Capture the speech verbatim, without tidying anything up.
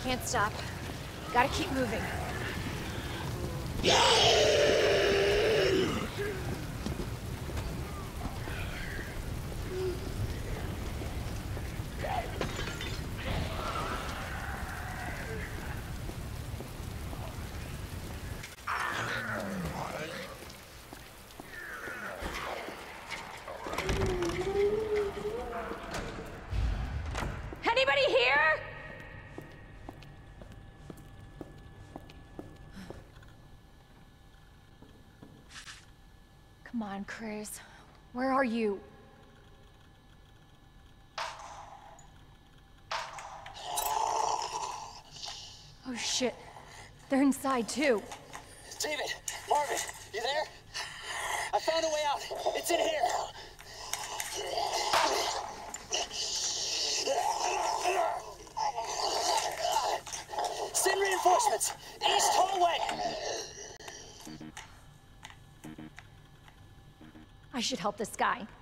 Can't stop. Gotta keep moving. Anybody here? Come on, Chris. Where are you? Oh shit. They're inside too. David! Marvin! You there? I found a way out. It's in here. Send reinforcements! East hallway! I should help this guy.